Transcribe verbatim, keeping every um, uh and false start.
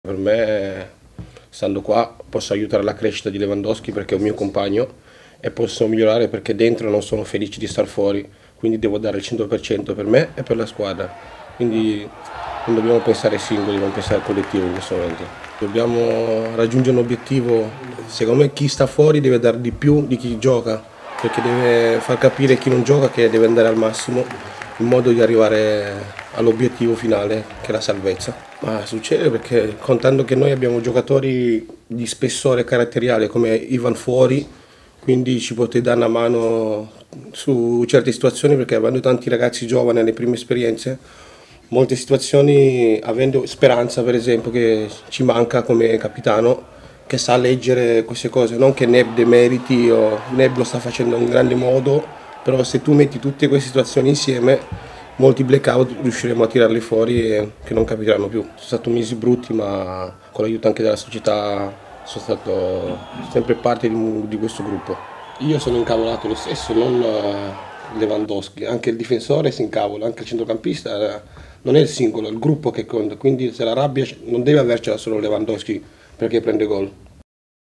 Per me, stando qua, posso aiutare la crescita di Lewandowski perché è un mio compagno e posso migliorare perché dentro non sono felice di star fuori, quindi devo dare il cento per cento per me e per la squadra. Quindi non dobbiamo pensare ai singoli, dobbiamo pensare al collettivo in questo momento. Dobbiamo raggiungere un obiettivo, secondo me chi sta fuori deve dare di più di chi gioca, perché deve far capire chi non gioca che deve andare al massimo in modo di arrivare all'obiettivo finale che è la salvezza. Ma succede perché contando che noi abbiamo giocatori di spessore caratteriale come Ivan fuori, quindi ci potete dare una mano su certe situazioni perché avendo tanti ragazzi giovani alle prime esperienze, molte situazioni avendo Speranza per esempio che ci manca come capitano, che sa leggere queste cose, non che Neb demeriti o Neb lo sta facendo in grande modo, però se tu metti tutte queste situazioni insieme molti blackout riusciremo a tirarli fuori e che non capiteranno più. Sono stati mesi brutti ma con l'aiuto anche della società sono stato sempre parte di, di questo gruppo. Io sono incavolato lo stesso, non eh, Lewandowski, anche il difensore si incavola, anche il centrocampista, eh, non è il singolo, è il gruppo che conta, quindi se la rabbia non deve avercela solo Lewandowski perché prende gol.